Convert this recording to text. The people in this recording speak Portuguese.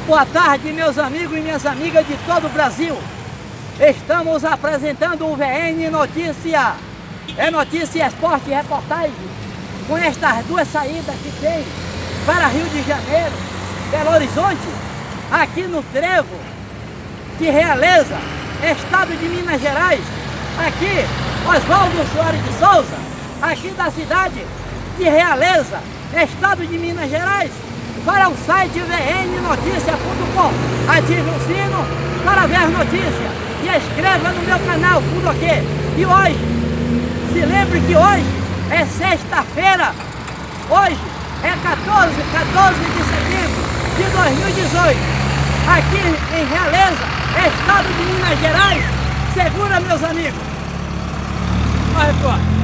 Boa tarde, meus amigos e minhas amigas de todo o Brasil. Estamos apresentando o VN Notícia. É notícia, esporte e reportagem. Com estas duas saídas que tem para Rio de Janeiro, Belo Horizonte, aqui no Trevo de Realeza, estado de Minas Gerais. Aqui, Oswaldo Soares de Souza, aqui da cidade de Realeza, estado de Minas Gerais, para o site vnnoticia.com. Ative o sino para ver as notícias e inscreva no meu canal, tudo ok? E hoje, se lembre que hoje é sexta-feira, hoje é 14 de setembro de 2018, aqui em Realeza, estado de Minas Gerais. Segura, meus amigos. Vai, pô.